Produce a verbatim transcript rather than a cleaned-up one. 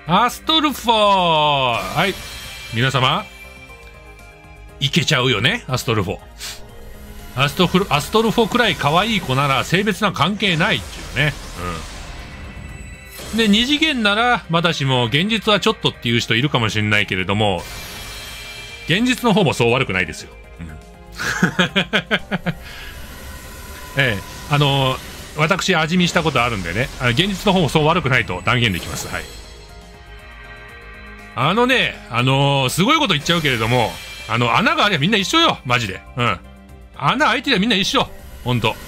アストルフォー、はい。皆様、いけちゃうよね、アストルフォ。アストフル、アストルフォくらい可愛い子なら性別なんか関係ないっていうね。うん。で、二次元なら、まだしも、現実はちょっとっていう人いるかもしれないけれども、現実の方もそう悪くないですよ。うん。ええ、あのー、私、味見したことあるんでね、現実の方もそう悪くないと断言できます。はい。あのね、あのー、すごいこと言っちゃうけれども、あの、穴があればみんな一緒よ、マジで。うん。穴開いてりゃみんな一緒。ほんと。